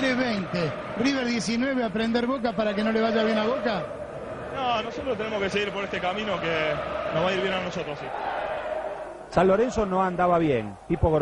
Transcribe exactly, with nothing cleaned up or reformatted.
Talleres veinte, River diecinueve, aprender Boca para que no le vaya bien a Boca. No, nosotros tenemos que seguir por este camino que nos va a ir bien a nosotros, sí. San Lorenzo no andaba bien, tipo